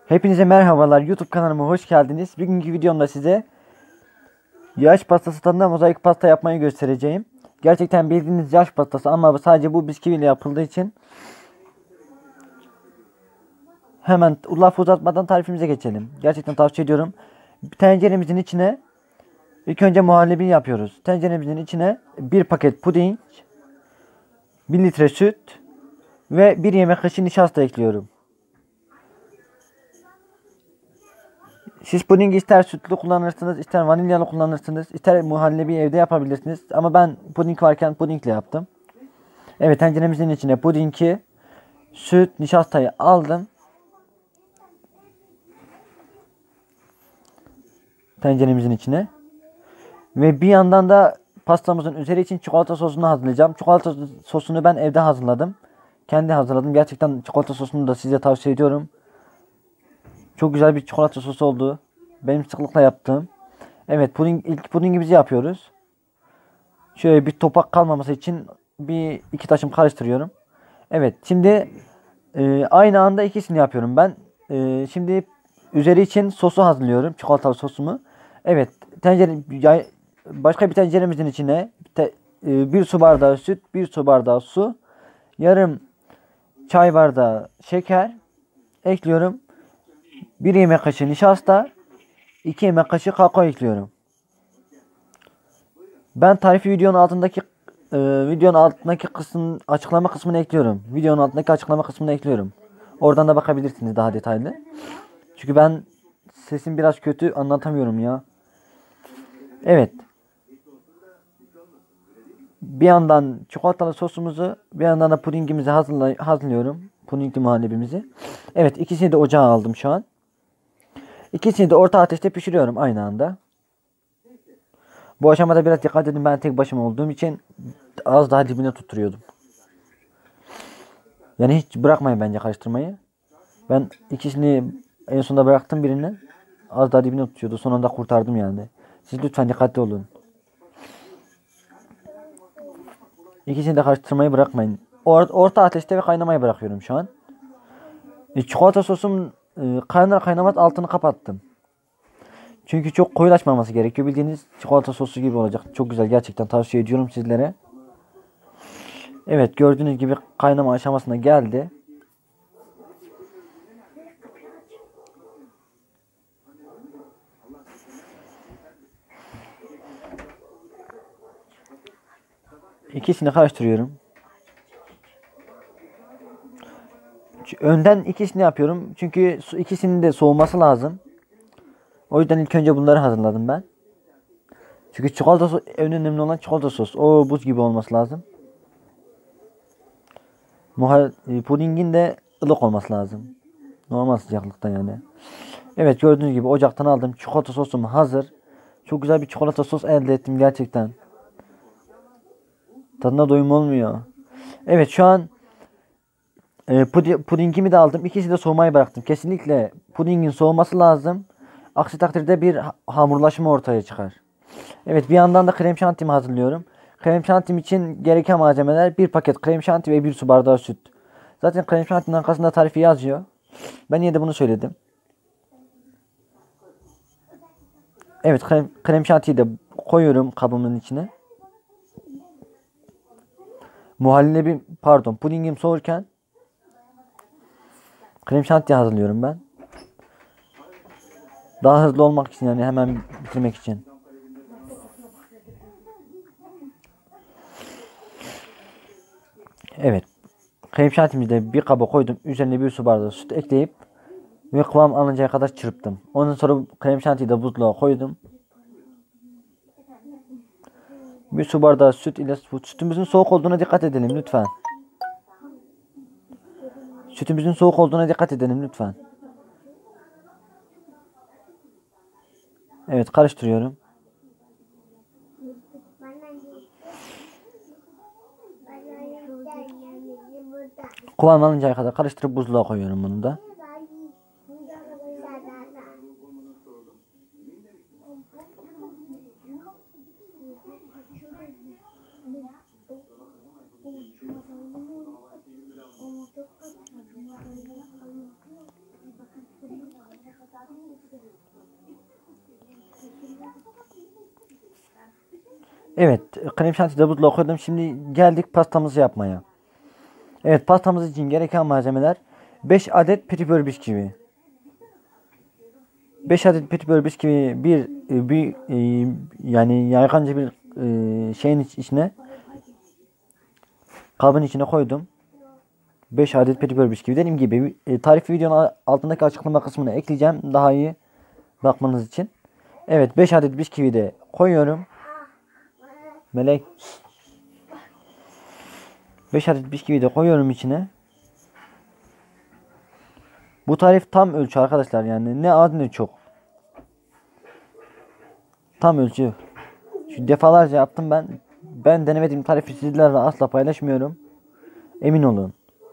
Hepinize merhabalar, YouTube kanalıma hoş geldiniz. Bugünkü videomda size yaş pastası tadında mozaik pasta yapmayı göstereceğim. Gerçekten bildiğiniz yaş pastası ama sadece bu bisküviyle yapıldığı için hemen laf uzatmadan tarifimize geçelim. Gerçekten tavsiye ediyorum. Tenceremizin içine ilk önce muhallebi yapıyoruz. Tenceremizin içine bir paket puding, 1 litre süt ve 1 yemek kaşığı nişasta ekliyorum. Siz puding ister sütlü kullanırsınız, ister vanilyalı kullanırsınız, ister muhallebi evde yapabilirsiniz. Ama ben puding varken pudingle yaptım. Evet, tenceremizin içine pudingi, süt, nişastayı aldım. Tenceremizin içine. Ve bir yandan da pastamızın üzeri için çikolata sosunu hazırlayacağım. Çikolata sosunu ben evde hazırladım. Kendi hazırladım. Gerçekten çikolata sosunu da size tavsiye ediyorum. Çok güzel bir çikolata sosu oldu. Benim sıklıkla yaptığım. Evet, ilk pudingimizi yapıyoruz. Şöyle bir topak kalmaması için bir iki taşım karıştırıyorum. Evet, şimdi aynı anda ikisini yapıyorum ben. Şimdi üzeri için sosu hazırlıyorum, çikolatalı sosumu. Evet, başka bir tenceremizin içine bir su bardağı süt, bir su bardağı su, yarım çay bardağı şeker ekliyorum. Bir yemek kaşığı nişasta, 2 yemek kaşığı kakao ekliyorum. Ben tarifi videonun altındaki açıklama kısmına ekliyorum. Videonun altındaki açıklama kısmına ekliyorum. Oradan da bakabilirsiniz daha detaylı. Çünkü ben sesim biraz kötü, anlatamıyorum ya. Evet. Bir yandan çikolatalı sosumuzu, bir yandan da pudingimizi hazırlıyorum. Pudingli muhallebimizi. Evet, ikisini de ocağa aldım şu an. İkisini de orta ateşte pişiriyorum aynı anda. Bu aşamada biraz dikkat edin, ben tek başıma olduğum için az daha dibine tutturuyordum. Yani hiç bırakmayın bence karıştırmayı. Ben ikisini en sonunda bıraktım birini. Az daha dibine tutuyordu. Son anda kurtardım yani. Siz lütfen dikkatli olun. İkisini de karıştırmayı bırakmayın. Orta ateşte ve kaynamayı bırakıyorum şu an. Çikolata sosum kaynar kaynamaz altını kapattım. Çünkü çok koyulaşmaması gerekiyor. Bildiğiniz çikolata sosu gibi olacak. Çok güzel, gerçekten tavsiye ediyorum sizlere. Evet, gördüğünüz gibi kaynama aşamasına geldi. İkisini karıştırıyorum. Önden ikisini yapıyorum. Çünkü ikisinin de soğuması lazım. O yüzden ilk önce bunları hazırladım ben. Çünkü çikolata sos, en önemli olan çikolata sos. O buz gibi olması lazım. Pudingin de ılık olması lazım. Normal sıcaklıkta yani. Evet, gördüğünüz gibi ocaktan aldım. Çikolata sosum hazır. Çok güzel bir çikolata sos elde ettim gerçekten. Tadına doyum olmuyor. Evet, şu an pudingimi de aldım. İkisi de soğumayı bıraktım. Kesinlikle pudingin soğuması lazım. Aksi takdirde bir hamurlaşma ortaya çıkar. Evet, bir yandan da krem şantimi hazırlıyorum. Krem şantim için gereken malzemeler: bir paket krem şanti ve bir su bardağı süt. Zaten krem şantinin arkasında tarifi yazıyor. Ben yine de bunu söyledim. Evet, krem şantiyi de koyuyorum kabımın içine. Pudingim soğurken krem şanti hazırlıyorum ben. Daha hızlı olmak için, yani hemen bitirmek için. Evet. Krem şantimizi de bir kaba koydum. Üzerine bir su bardağı süt ekleyip ve kıvam alıncaya kadar çırptım. Ondan sonra krem şantiyi de buzluğa koydum. Bir su bardağı süt ile sütümüzün soğuk olduğuna dikkat edelim lütfen. Sütümüzün soğuk olduğuna dikkat edelim lütfen. Evet, karıştırıyorum. Kıvam alıncaya kadar karıştırıp buzluğa koyuyorum bunu da. Evet, krem şanti de buzluğa koydum. Şimdi geldik pastamızı yapmaya. Evet, pastamız için gereken malzemeler 5 adet petibör bisküvi. 5 adet petibör bisküvi yani yayganca bir şeyin içine, kabın içine koydum. 5 adet petibör bisküvi. Dediğim gibi tarifi videonun altındaki açıklama kısmına ekleyeceğim. Daha iyi bakmanız için. Evet, 5 adet bisküvi de koyuyorum. Melek. 5 adet bisküvi de koyuyorum içine. Bu tarif tam ölçü arkadaşlar, yani ne az ne çok. Tam ölçü. Şu defalarca yaptım ben. Ben denemediğim tarifi sizlerle asla paylaşmıyorum. Emin olun.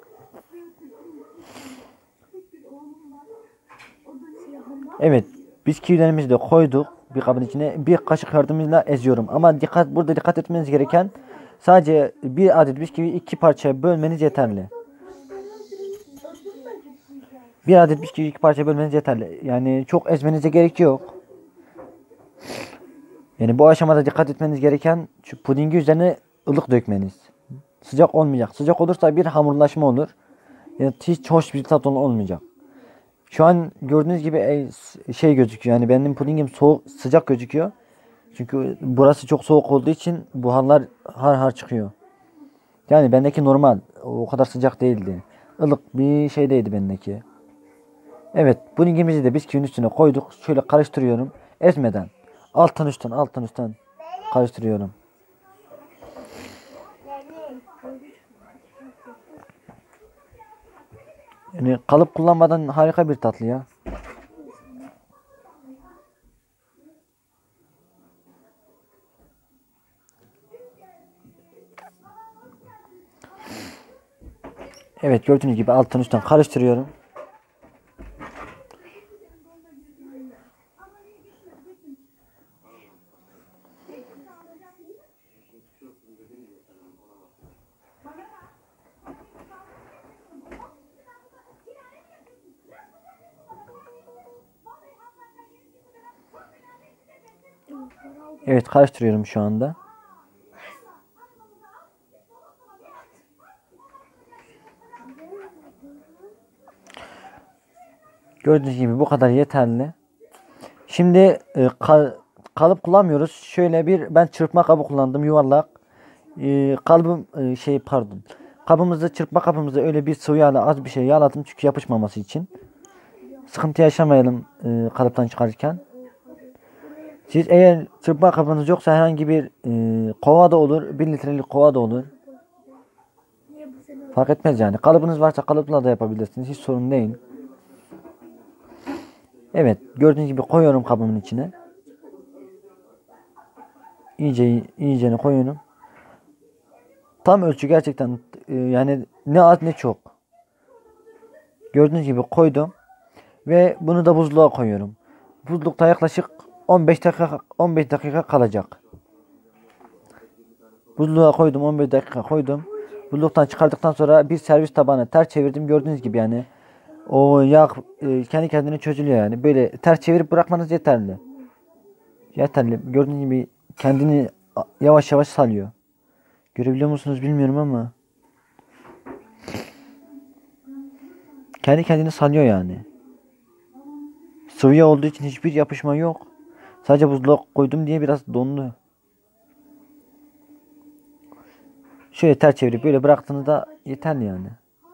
Evet, bisküvilerimizi de koyduk bir kabın içine. Bir kaşık yardımıyla eziyorum. Ama burada dikkat etmeniz gereken, sadece bir adet bisküvi 2 parçaya bölmeniz yeterli. Bir adet bisküvi 2 parçaya bölmeniz yeterli. Yani çok ezmenize gerek yok. Yani bu aşamada dikkat etmeniz gereken, şu pudingi üzerine ılık dökmeniz. Sıcak olmayacak. Sıcak olursa bir hamurlaşma olur. Yani hiç hoş bir tat olmayacak. Şu an gördüğünüz gibi şey gözüküyor. Yani benim pudingim soğuk, sıcak gözüküyor. Çünkü burası çok soğuk olduğu için buharlar har har çıkıyor. Yani bendeki normal. O kadar sıcak değildi. Ilık bir şeydeydi bendeki. Evet, pudingimizi de bisküvinin üstüne koyduk. Şöyle karıştırıyorum. Ezmeden. Alttan üstten karıştırıyorum. Yani kalıp kullanmadan harika bir tatlı ya. Evet, gördüğünüz gibi alttan üstten karıştırıyorum. Evet, karıştırıyorum şu anda. Gördüğünüz gibi bu kadar yeterli. Şimdi kalıp kullanmıyoruz. Şöyle ben çırpma kabı kullandım, yuvarlak. Pardon. Çırpma kabımızda öyle bir sıvı yağla az bir şey yağladım, çünkü yapışmaması için. Sıkıntı yaşamayalım kalıptan çıkarırken. Siz eğer çırpma kabınız yoksa herhangi bir kova da olur, 1 litrelik kova da olur. Fark etmez yani. Kalıbınız varsa kalıpla da yapabilirsiniz. Hiç sorun değil. Evet, gördüğünüz gibi koyuyorum kabımın içine. İyicene koyuyorum. Tam ölçü gerçekten, yani ne az ne çok. Gördüğünüz gibi koydum ve bunu da buzluğa koyuyorum. Buzlukta yaklaşık 15 dakika kalacak. Buzluğa koydum, 15 dakika koydum. Buzluktan çıkardıktan sonra bir servis tabağına ters çevirdim. Gördüğünüz gibi yani o yağ kendi kendine çözülüyor yani. Böyle ters çevirip bırakmanız yeterli. Yeterli. Gördüğünüz gibi kendini yavaş yavaş salıyor. Görebiliyor musunuz bilmiyorum ama kendi kendini salıyor yani. Sıvı yağ olduğu için hiçbir yapışma yok. Sadece buzluğa koydum diye biraz dondu. Şöyle ters çevirip böyle bıraktığınızda yeterli yani.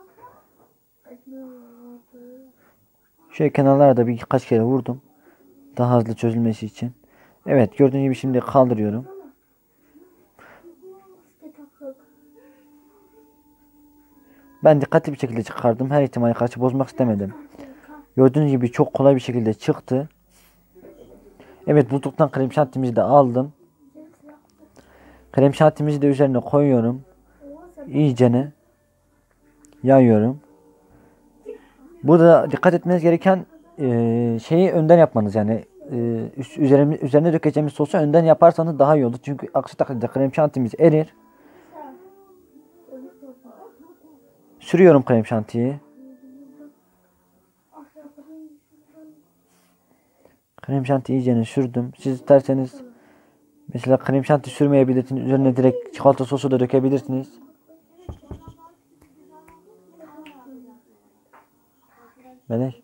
Şöyle kenarlara da birkaç kere vurdum. Daha hızlı çözülmesi için. Evet, gördüğünüz gibi şimdi kaldırıyorum. Ben dikkatli bir şekilde çıkardım. Her ihtimale karşı bozmak istemedim. Gördüğünüz gibi çok kolay bir şekilde çıktı. Evet, buzluktan krem şantimizi de aldım. Krem şantimizi de üzerine koyuyorum. İyicene yayıyorum. Burada dikkat etmeniz gereken şeyi önden yapmanız, yani üzerine dökeceğimiz sosu önden yaparsanız daha iyi olur. Çünkü aksi takdirde krem şantimiz erir. Sürüyorum krem şantiyi. Krem şantiyi iyicene sürdüm. Siz isterseniz Mesela krem şanti sürmeyebilirsiniz. Üzerine direkt çikolata sosu da dökebilirsiniz. Melek.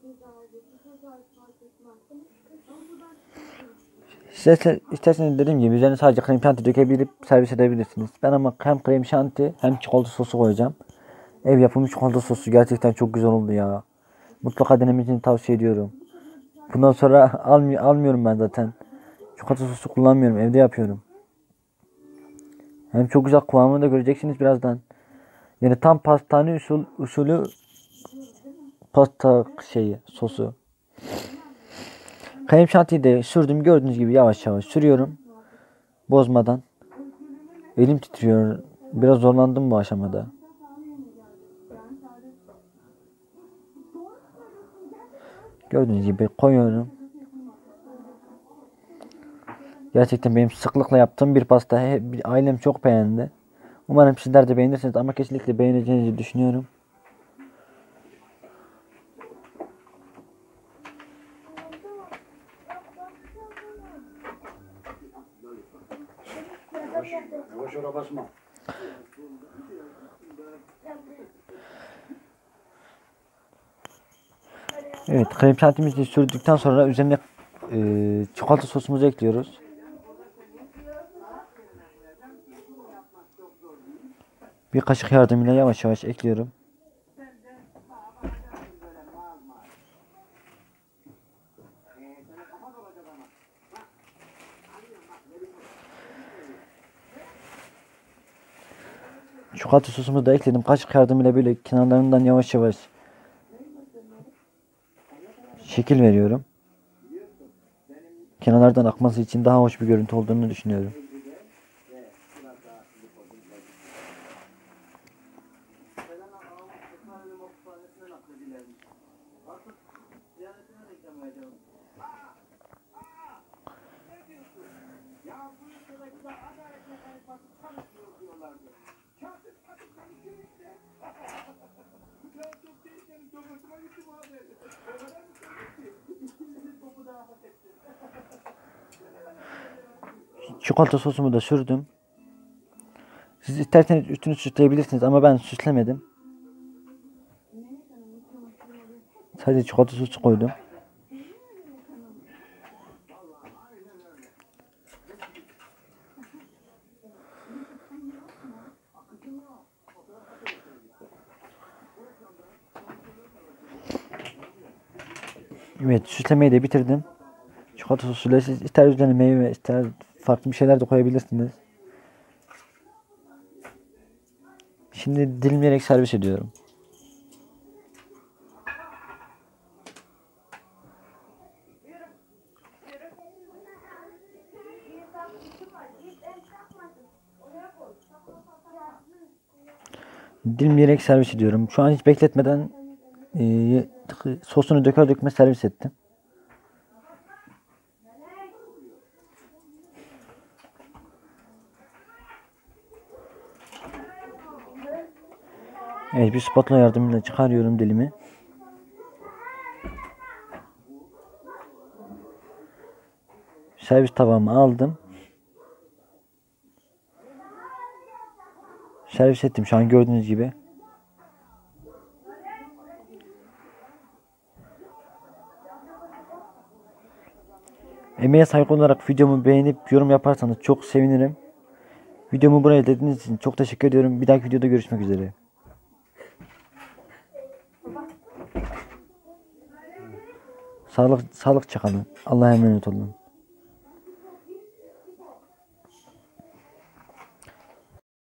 İsterseniz dediğim gibi üzerine sadece krem şanti dökebilip servis edebilirsiniz. Ben ama hem krem şanti hem çikolata sosu koyacağım. Ev yapımı çikolata sosu gerçekten çok güzel oldu ya. Mutlaka denemenizi tavsiye ediyorum. Bundan sonra almıyorum ben zaten. Çikolata sosu kullanmıyorum. Evde yapıyorum. Hem çok güzel kıvamını da göreceksiniz birazdan. Yani tam pastane usulü pasta sosu. Krem şantiyi de sürdüm. Gördüğünüz gibi yavaş yavaş sürüyorum. Bozmadan. Elim titriyor. Biraz zorlandım bu aşamada. Gördüğünüz gibi koyuyorum. Gerçekten benim sıklıkla yaptığım bir pasta. Ailem çok beğendi. Umarım sizler de beğenirsiniz ama kesinlikle beğeneceğinizi düşünüyorum. Evet, krem şantimizi sürdükten sonra üzerine çikolata sosumuzu ekliyoruz. Bir kaşık yardımıyla yavaş yavaş ekliyorum. Çikolata sosumuzu da ekledim. Kaşık yardımıyla böyle kenarlarından yavaş yavaş şekil veriyorum. Kenarlardan akması için daha hoş bir görüntü olduğunu düşünüyorum. Çikolata sosumu da sürdüm. Siz isterseniz üstünü süsleyebilirsiniz ama ben süslemedim. Sadece çikolata sosu koydum. Evet, süslemeyi de bitirdim. Çikolata sosuyla siz ister üzerine meyve ister farklı bir şeyler de koyabilirsiniz. Şimdi dilimleyerek servis ediyorum. Dilimleyerek servis ediyorum. Şu an hiç bekletmeden sosunu döker dökmez servis ettim. Evet, bir spatula yardımıyla çıkarıyorum dilimi. Servis tabağımı aldım. Servis ettim şu an gördüğünüz gibi. Emeğe saygı olarak videomu beğenip yorum yaparsanız çok sevinirim. Videomu buraya izlediğiniz için çok teşekkür ediyorum. Bir dahaki videoda görüşmek üzere. Sağlıkça kalın. Allah'a emanet olun.